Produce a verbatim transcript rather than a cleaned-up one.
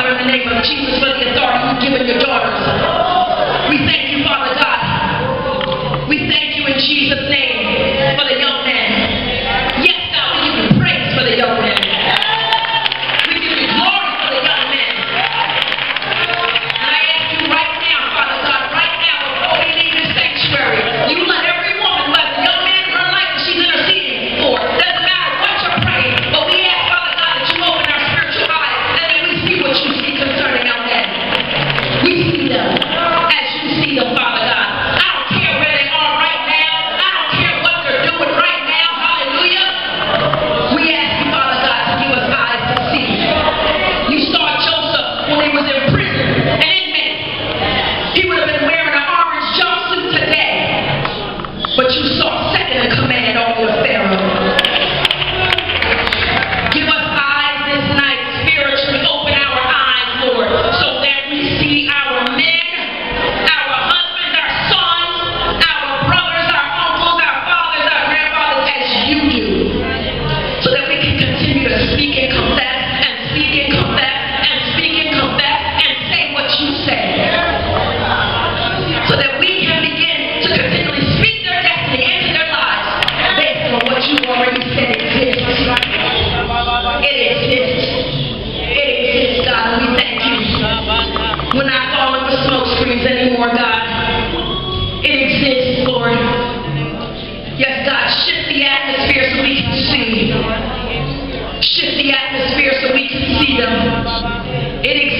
Father, in the name of Jesus, for the authority you've given your daughters. We thank you, Father God. We thank you in Jesus' name for the young men. Yes, God, we give you praise for the young men. We give you glory for the young men. And I ask you right now, Father God, right now, before we leave this sanctuary, you let every woman, let the young man in her life that she's interceding for. Doesn't matter what you're praying, but we ask, Father God, that you open our spiritual eyes and that we see what you see concerning our men. We see them as you see them, Father God. I don't care where they are right now. I don't care what they're doing right now. Hallelujah. We ask you, Father God, to give us eyes to see. You saw Joseph when he was in prison, an inmate. He would have been wearing an orange jumpsuit today. But you saw second in command over the Pharaoh. Give us eyes this night, spiritually. Open our eyes, Lord, so that we see our men, our husbands, our sons, our brothers, our uncles, our fathers, our grandfathers, as you do. So that we can continue to speak and confess, and speak and confess, and speak and confess, and say what you say. So that we can begin to continually speak their destiny into their lives based on what you already said exists. It exists. It exists, God, and we thank you. We're not falling for smoke screens anymore, God. It exists, Lord. Yes, God, shift the atmosphere so we can see. Shift the atmosphere so we can see them. It exists.